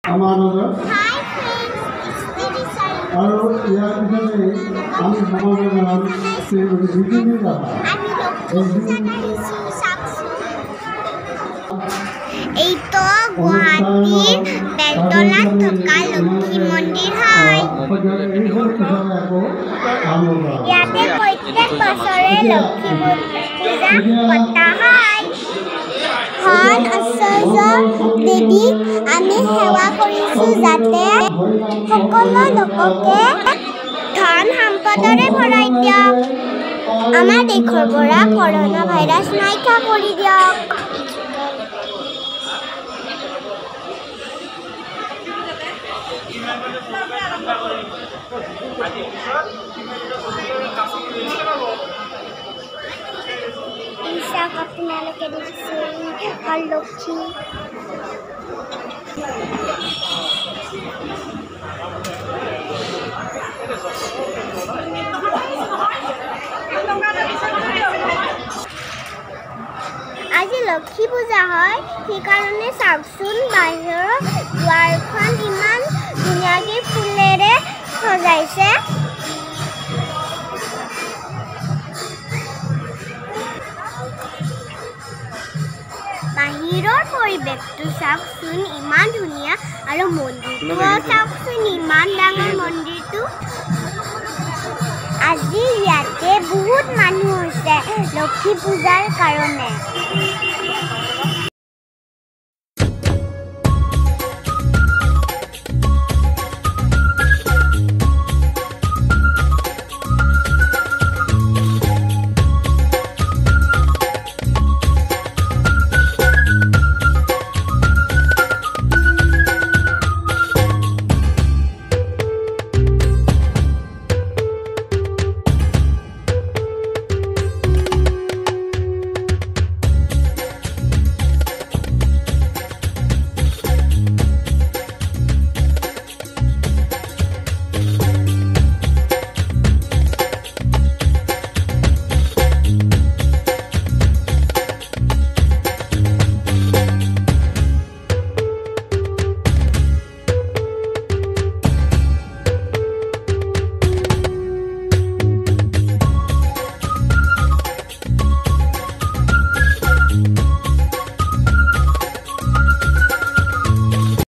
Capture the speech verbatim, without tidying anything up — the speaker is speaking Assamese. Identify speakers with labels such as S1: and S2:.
S1: আমাৰ মাজত
S2: Hi friends, it's Teresa.
S1: আৰু ইয়াৰ পিছতে আমি সমাজৰ নাম বিজুলী ৰাভা
S2: আমি লক্ষ্মী পূজাত আহিছোঁ চাওকচোন। এইটো গুৱাহাটীৰ বেলতলাত থকা লক্ষ্মী মন্দিৰ হয়। ইয়াতে প্ৰত্যেক বছৰে লক্ষ্মী পূজা পতা হয়। ধন আশ্চৰ্য দেৱীক আমি সেৱা কৰিছোঁ যাতে সকলো লোককে ধন সম্পদৰে ভৰাই দিয়ক। আমাৰ দেশৰ পৰা কৰোনা ভাইৰাছ নাইকিয়া কৰি দিয়ক। চাওক আপোনালোকে দেখিছে ভাল লক্ষ্মী। আজি লক্ষ্মী পূজা হয়, সেইকাৰণে চাওকচোন বাহিৰৰ দুৱাৰখন ইমান ধুনীয়াকৈ ফুলেৰে সজাইছে। বাহিৰৰ পৰিৱেশটো চাওকচোন ইমান ধুনীয়া আৰু মন্দিৰটো চাওকচোন ইমান ডাঙৰ মন্দিৰটো। আজি ইয়াতে বহুত মানুহ হৈছে লক্ষ্মী পূজাৰ কাৰণে।